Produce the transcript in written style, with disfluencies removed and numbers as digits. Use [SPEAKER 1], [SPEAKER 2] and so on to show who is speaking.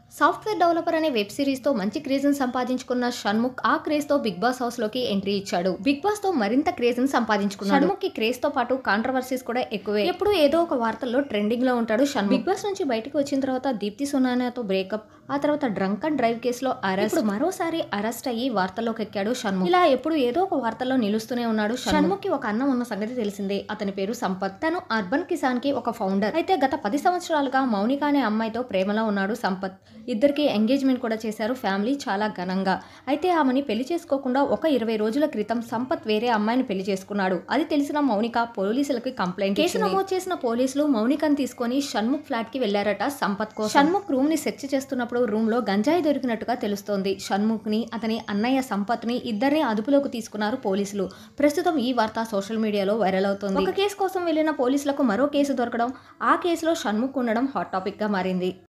[SPEAKER 1] Software developer అనే web series తో మంచి క్రేజ్ ని సంపాదించుకున్న షణ్ముఖ్ ఆ క్రేజ్ తో బిగ్ బాస్ హౌస్ లోకి ఎంట్రీ ఇచ్చాడు. బిగ్ బాస్ తో మరింత క్రేజ్ ని సంపాదించుకున్నాడు. షణ్ముఖ్ కి క్రేజ్ తో పాటు కాంట్రవర్సీస్ కూడా ఎక్కువే. ఎప్పుడు ఏదో ఒక వార్తల్లో ట్రెండింగ్ లో ఉంటాడు షణ్ముఖ్. బిగ్ బాస్ నుంచి బయటకు వచ్చిన తర్వాత దీప్తి సునానాతో బ్రేకప్, ఆ తర్వాత డ్రంక్ అండ్ డ్రైవ్ కేసులో అరెస్ట్, ఇప్పుడు మరోసారి అరెస్ట్ అయ్యి వార్తల్లోకి ఎక్కాడు షణ్ముఖ్. ఇలా ఎప్పుడు ఏదో ఒక వార్తల్లో నిలుస్తూనే ఉన్నాడు షణ్ముఖ్ కి ఒక అన్న ఉన్న సంగతి తెలిసిందే. అతని పేరు సంపత్. తను అర్బన్ కిసాన్ కి ఒక ఫౌండర్. అయితే గత 10 సంవత్సరాలుగా మౌనిక అనే అమ్మాయితో ప్రేమలో ఉన్నాడు సంపత్. ఇద్దరికి ఎంగేజ్మెంట్ కూడా చేశారు ఫ్యామిలీ చాలా ఘనంగా. అయితే ఆమెని పెళ్లి చేసుకోకుండా ఒక 20 రోజుల క్రితం సంపత్ వేరే అమ్మాయిని పెళ్లి చేసుకున్నాడు. అది తెలిసిన మౌనిక పోలీసులకి కంప్లైంట్ కేసు నమోదు చేసిన పోలీసులు మౌనికను తీసుకొని షణ్ముఖ్ ఫ్లాట్ కి వెళ్లారట సంపత్ కోసం. షణ్ముఖ్ రూమ్ ని సెర్చ్ చేస్తున్నప్పుడు రూమ్ లో గంజాయి దొరికినట్టుగా తెలుస్తోంది. షణ్ముఖ్ ని అతని అన్నయ్య సంపత్ ని ఇద్దరిని అదుపులోకి తీసుకున్నారు పోలీసులు. ప్రస్తుతం ఈ వార్త సోషల్ మీడియాలో వైరల్ అవుతోంది. ఒక కేసు కోసం వెళ్లిన పోలీసులకు మరో కేసు దొరకడం, ఆ కేసులో షణ్ముఖ్ ఉండడం హాట్ టాపిక్ గా మారింది.